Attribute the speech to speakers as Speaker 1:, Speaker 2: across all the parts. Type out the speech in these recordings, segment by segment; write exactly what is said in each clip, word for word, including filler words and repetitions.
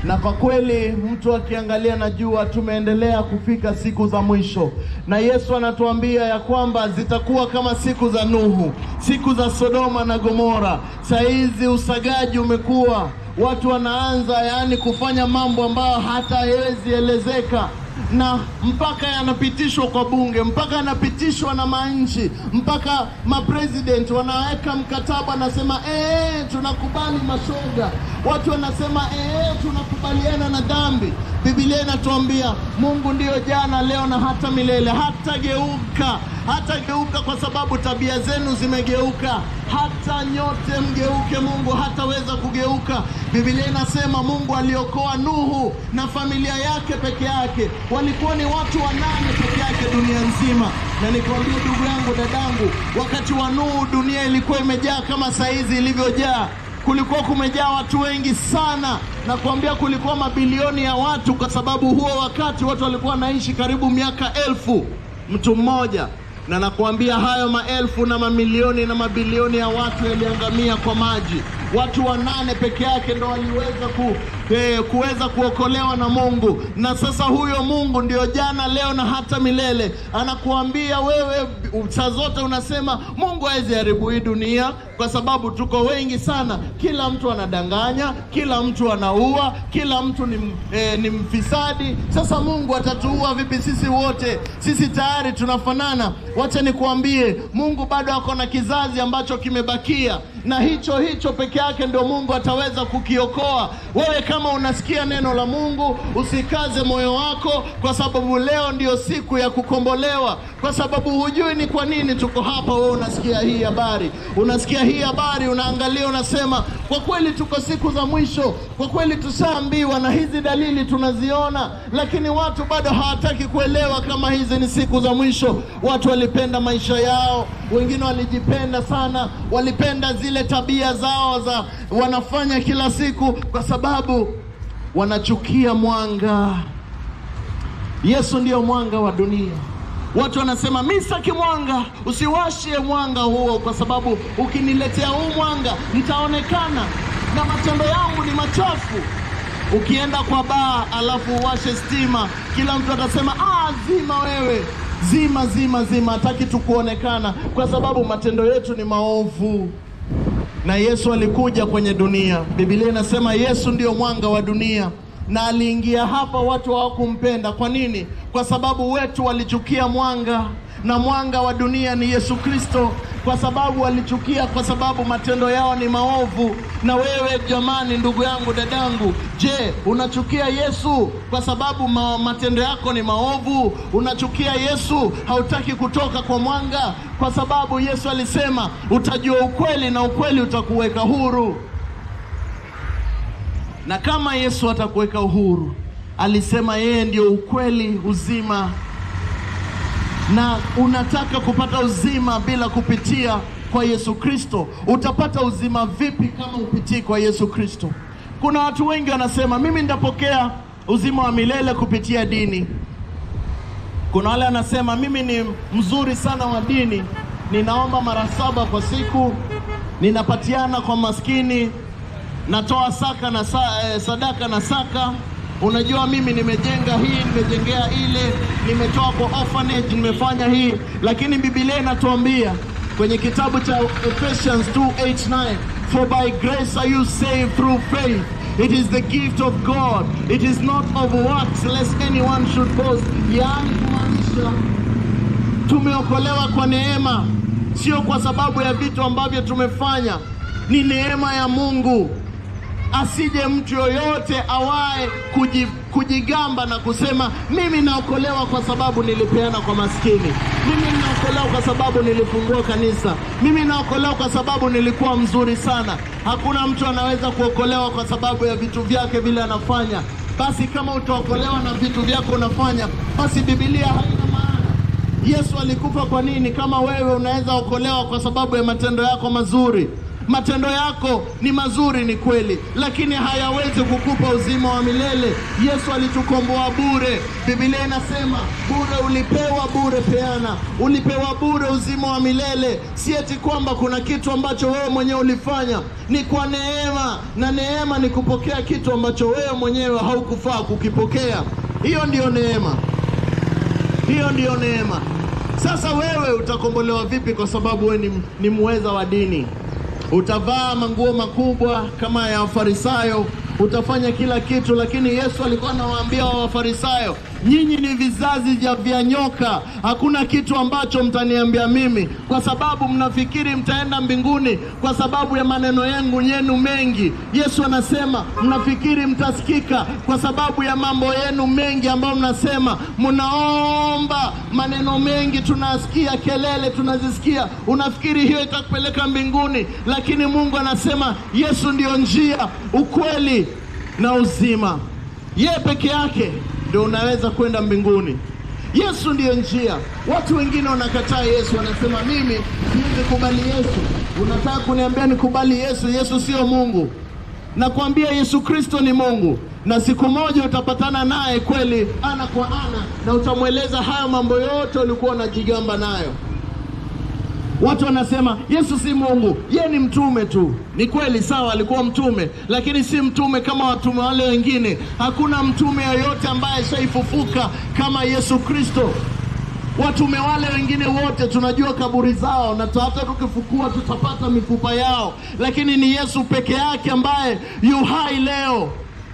Speaker 1: Na kwa kweli mtu akiangalia najua tumeendelea kufika siku za mwisho. Na Yesu anatuambia ya kwamba zitakuwa kama siku za Nuhu, siku za Sodoma na Gomora. Saizi usagaji umekuwa, watu wanaanza yani kufanya mambo ambayo hata hawezi elezeka, na mpaka yanapitishwa kwa bunge, mpaka yanapitishwa na manchi, mpaka mapresident wanaweka mkataba nasema eh tunakubali mashoga. Watu wanasema eh tunakubaliana na dhambi. Biblia inatuambia Mungu ndio jana, leo na hata milele. Hata geuka, hata geuka kwa sababu tabia zenu zimegeuka. Hata nyote mgeuke, Mungu hataweza kugeuka. Biblia inasema Mungu aliokoa Nuhu na familia yake peke yake. Walikuwa ni watu wanane peke yake dunia nzima. Na nikwambie ndugu yangu, dadangu, wakati wa Nuhu dunia ilikuwa imejaa kama saizi ilivyojaa. Kulikuwa kumejaa watu wengi sana, na kuambia kulikuwa mabilioni ya watu, kwa sababu huo wakati watu walikuwa wanaishi karibu miaka elfu mtu mmoja. Na nakuambia hayo maelfu na mamilioni na mabilioni ya watu yaliangamia kwa maji. Watu wanane peke yake ndo waliweza ku, eh, kuweza kuokolewa na Mungu. Na sasa huyo Mungu ndio jana, leo na hata milele. Anakuambia wewe, saa zote unasema Mungu hawezi haribu hii dunia kwa sababu tuko wengi sana. Kila mtu anadanganya, kila mtu anaua, kila mtu ni, eh, ni mfisadi. Sasa Mungu atatuua vipi sisi wote? Sisi tayari tunafanana. Wacha nikuambie, Mungu bado ako na kizazi ambacho kimebakia, na hicho hicho peke yake ndio Mungu ataweza kukiokoa. Wewe kama unasikia neno la Mungu, usikaze moyo wako, kwa sababu leo ndio siku ya kukombolewa. Kwa sababu hujui ni kwa nini tuko hapa. Wewe unasikia hii habari, unasikia hii habari, unaangalia unasema kwa kweli tuko siku za mwisho. Kwa kweli tushaambiwa na hizi dalili tunaziona, lakini watu bado hawataki kuelewa kama hizi ni siku za mwisho. Watu walipenda maisha yao, wengine walijipenda sana, walipenda zile tabia zao za wanafanya kila siku, kwa sababu wanachukia mwanga. Yesu ndio mwanga wa dunia. Watu wanasema mimi sitaki mwanga, usiwashe mwanga huo, kwa sababu ukiniletea huu mwanga nitaonekana na matendo yangu ni machafu. Ukienda kwa baa alafu uwashe stima, kila mtu atasema ah zima wewe, zima zima zima, hataki tukuonekana kwa sababu matendo yetu ni maovu. Na Yesu alikuja kwenye dunia. Biblia inasema Yesu ndio mwanga wa dunia, na aliingia hapa watu hawakumpenda. Kwa nini? Kwa sababu wetu walichukia mwanga, na mwanga wa dunia ni Yesu Kristo. Kwa sababu walichukia, kwa sababu matendo yao ni maovu. Na wewe jamani, ndugu yangu, dadangu, je, unachukia Yesu kwa sababu ma matendo yako ni maovu? Unachukia Yesu, hautaki kutoka kwa mwanga? Kwa sababu Yesu alisema utajua ukweli na ukweli utakuweka huru. Na kama Yesu atakuweka uhuru, alisema yeye ndio ukweli, uzima. Na unataka kupata uzima bila kupitia kwa Yesu Kristo, utapata uzima vipi kama upitii kwa Yesu Kristo? Kuna watu wengi wanasema mimi nitapokea uzima wa milele kupitia dini. Kuna wale wanasema mimi ni mzuri sana wa dini, ninaomba mara saba kwa siku, ninapatiana kwa maskini, natoa saka na sa, eh, sadaka na saka. Unajua mimi nimejenga hii, nimejengea ile, nimetoa kwa orphanage, nimefanya hii. Lakini Biblia inatuambia kwenye kitabu cha Ephesians two eight nine, for by grace are you saved through faith. It is the gift of God. It is not of works, lest anyone should boast. Yaani kumaanisha tumeokolewa kwa neema, sio kwa sababu ya vitu ambavyo tumefanya. Ni neema ya Mungu. Asije mtu yoyote awae kujigamba na kusema mimi naokolewa kwa sababu nilipeana kwa maskini, mimi naokolewa kwa sababu nilifungua kanisa, mimi naokolewa kwa sababu nilikuwa mzuri sana. Hakuna mtu anaweza kuokolewa kwa sababu ya vitu vyake vile anafanya. Basi kama utaokolewa na vitu vyako unafanya, basi Biblia haina maana. Yesu alikufa kwa nini kama wewe unaweza okolewa kwa sababu ya matendo yako mazuri? Matendo yako ni mazuri, ni kweli, lakini hayawezi kukupa uzima wa milele. Yesu alitukomboa bure. Biblia inasema bure ulipewa, bure peana. Ulipewa bure uzima wa milele. Si eti kwamba kuna kitu ambacho wewe mwenyewe ulifanya, ni kwa neema, na neema ni kupokea kitu ambacho wewe mwenyewe haukufaa kukipokea. Hiyo ndiyo neema. Hiyo ndiyo neema. Sasa wewe utakombolewa vipi kwa sababu wewe ni, ni muweza wa dini? Utavaa manguo makubwa kama ya Wafarisayo, utafanya kila kitu, lakini Yesu alikuwa anawaambia wa Wafarisayo, nyinyi ni vizazi vya nyoka, hakuna kitu ambacho mtaniambia mimi, kwa sababu mnafikiri mtaenda mbinguni kwa sababu ya maneno yangu yenu mengi. Yesu anasema mnafikiri mtasikika kwa sababu ya mambo yenu mengi ambayo mnasema. Mnaomba maneno mengi, tunasikia kelele, tunazisikia, unafikiri hiyo itakupeleka mbinguni, lakini Mungu anasema Yesu ndio njia, ukweli na uzima. Yeye peke yake ndio unaweza kwenda mbinguni. Yesu ndiyo njia. Watu wengine wanakataa Yesu, wanasema mimi siwezi kubali Yesu. Unataka kuniambia nikubali Yesu? Yesu sio Mungu. Nakwambia Yesu Kristo ni Mungu, na siku moja utapatana naye kweli ana kwa ana, na utamweleza hayo mambo yote ulikuwa unajigamba nayo. Watu wanasema Yesu si Mungu, yeye ni mtume tu. Ni kweli, sawa, alikuwa mtume, lakini si mtume kama watume wale wengine. Hakuna mtume yoyote ambaye shaifufuka kama Yesu Kristo. Watume wale wengine wote tunajua kaburi zao, na hata tukifukua tutapata mifupa yao, lakini ni Yesu peke yake ambaye yu hai leo.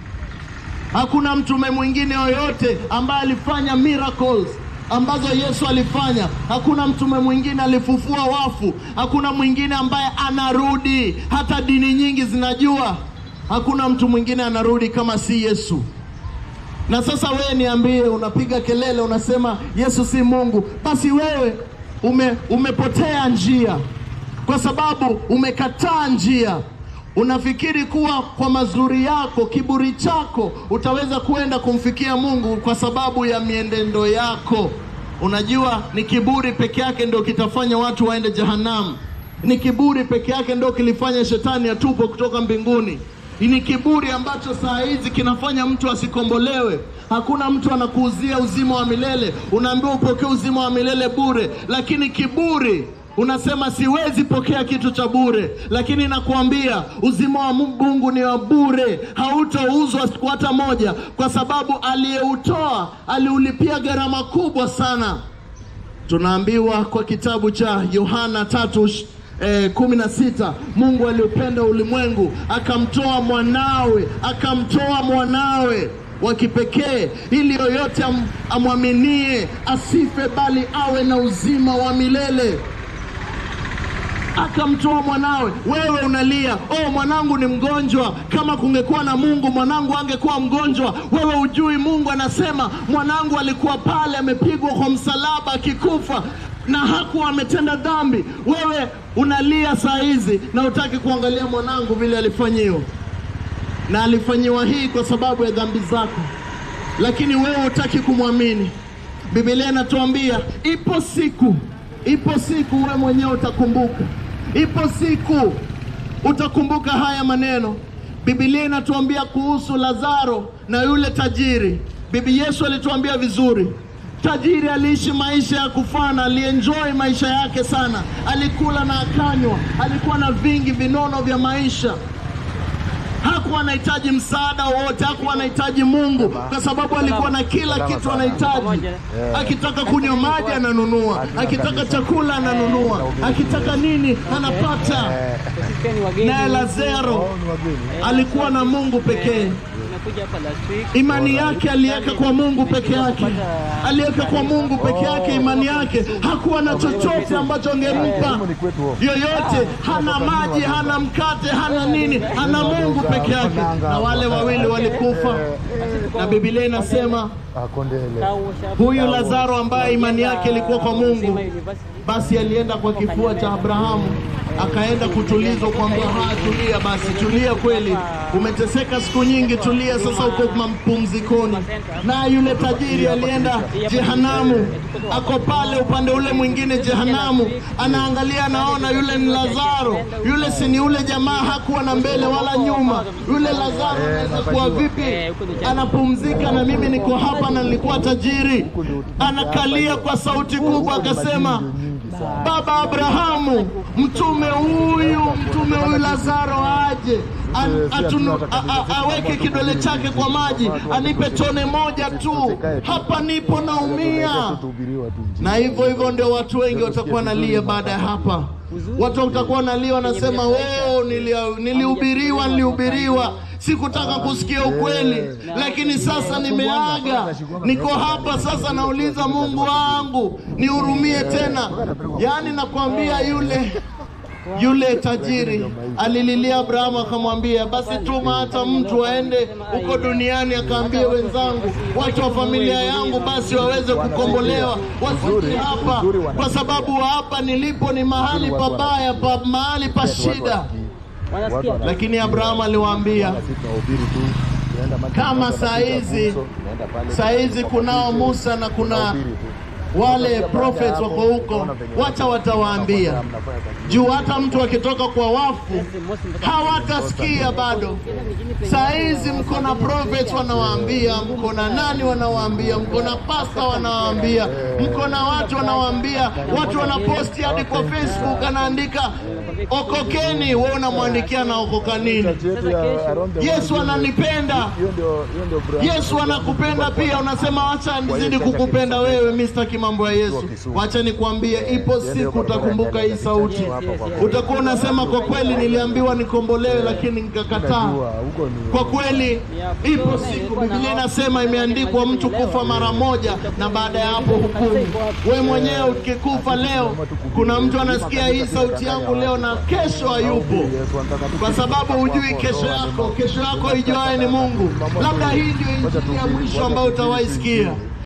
Speaker 1: Hakuna mtume mwingine yoyote ambaye alifanya miracles ambazo Yesu alifanya. Hakuna mtume mwingine alifufua wafu. Hakuna mwingine ambaye anarudi, hata dini nyingi zinajua. Hakuna mtu mwingine anarudi kama si Yesu. Na sasa wewe niambie, unapiga kelele unasema Yesu si Mungu, basi wewe ume, umepotea njia, kwa sababu umekataa njia. Unafikiri kuwa kwa mazuri yako, kiburi chako, utaweza kuenda kumfikia Mungu kwa sababu ya mienendo yako. Unajua ni kiburi peke yake ndio kitafanya watu waende jehanamu. Ni kiburi peke yake ndio kilifanya shetani atupwe kutoka mbinguni. Ni kiburi ambacho saa hizi kinafanya mtu asikombolewe. Hakuna mtu anakuuzia uzima wa milele, unaambiwa upokee uzima wa milele bure, lakini kiburi unasema siwezi pokea kitu cha bure. Lakini nakuambia uzima wa Mungu ni wa bure, hautauzwa siku hata moja, kwa sababu aliyeutoa aliulipia gharama kubwa sana. Tunaambiwa kwa kitabu cha Yohana tatu Eh, kumi na sita, Mungu aliupenda ulimwengu akamtoa mwanawe, akamtoa mwanawe wa kipekee, ili yoyote am, amwaminie asife bali awe na uzima wa milele. Akamtoa mwanawe. Wewe unalia, oh mwanangu ni mgonjwa. Kama kungekuwa na Mungu mwanangu angekuwa mgonjwa. Wewe ujui Mungu anasema mwanangu alikuwa pale amepigwa kwa msalaba akikufa, na hakuwa ametenda dhambi. Wewe unalia saa hizi na utaki kuangalia mwanangu vile alifanyiwa, na alifanyiwa hii kwa sababu ya dhambi zako, lakini wewe utaki kumwamini. Biblia inatuambia ipo siku, ipo siku wewe mwenyewe utakumbuka. Ipo siku utakumbuka haya maneno. Biblia inatuambia kuhusu Lazaro na yule tajiri. Bibi Yesu alituambia vizuri. Tajiri aliishi maisha ya kufana, alienjoy maisha yake sana. Alikula na akanywa, alikuwa na vingi vinono vya maisha. Hakuwa anahitaji msaada wote, hakuwa anahitaji Mungu, kwa sababu alikuwa na kila kitu anahitaji. Akitaka kunywa maji ananunua, akitaka chakula ananunua, akitaka nini anapata. Na Lazaro alikuwa na Mungu pekee. Imani yake aliweka kwa Mungu peke yake. Aliweka kwa Mungu peke yake imani yake. Hakuwa na chochote ambacho angempa yoyote. Hana maji, hana mkate, hana nini, hana Mungu peke yake. Na wale wawili walikufa. Na Biblia inasema huyu Lazaro ambaye imani yake ilikuwa kwa Mungu, basi alienda kwa kifua cha Abrahamu, akaenda kutulizwa kwamba ha, tulia basi, tulia kweli, umeteseka siku nyingi, tulia sasa, uko mapumzikoni. Na yule tajiri alienda jehanamu, ako pale upande ule mwingine jehanamu, anaangalia, anaona yule ni Lazaro, yule si ni yule jamaa, hakuwa na mbele wala nyuma. Yule Lazaro anaweza kuwa vipi anapumzika na mimi niko hapa na nilikuwa tajiri? Anakalia kwa sauti kubwa akasema, Baba Abrahamu, mtume huyu mtume huyu Lazaro aje An, atunu, a, a, aweke kidole chake kwa maji, anipe tone moja tu, hapa nipo naumia. Na hivyo hivyo ndio watu wengi watakuwa nalia baada ya hapa. Watu watakuwa nalia wanasema, wewe nilihubiriwa nilihubiriwa sikutaka kusikia ukweli, lakini sasa nimeaga, niko hapa sasa, nauliza Mungu wangu nihurumie tena. Yani nakwambia yule Yule tajiri alililia Abrahamu, akamwambia, basi tuma hata mtu aende uko duniani akaambie wenzangu, watu wa familia yangu basi waweze kukombolewa, wasije hapa, kwa sababu hapa nilipo ni mahali pabaya, pa mahali pa shida. Lakini Abrahamu aliwaambia, kama saizi saizi kunao Musa na kuna wale prophets wako huko, wacha watawaambia. Juu hata mtu akitoka kwa wafu hawatasikia bado. Saizi mko na prophets wanawaambia, mko na nani wanawaambia, mko na pastor wanawaambia, mko na watu wanawaambia, watu wanaposti hadi kwa Facebook, anaandika okokeni, wewe unamwandikia na okoka nini? Yesu ananipenda, Yesu anakupenda pia, unasema wacha nizidi kukupenda wewe. Mister Mambo ya Yesu, wacha nikwambie, ipo siku utakumbuka hii sauti. Utakuwa unasema, kwa kweli niliambiwa nikombolewe lakini nikakataa. Kwa kweli ipo siku, Biblia inasema, imeandikwa mtu kufa mara moja na baada ya hapo hukumu. Wewe mwenyewe ukikufa leo, kuna mtu anasikia hii sauti yangu leo na kesho hayupo, kwa sababu hujui kesho yako. Kesho yako ijuaye ni Mungu. Labda hii ndio injili ya mwisho ambayo utawaisikia.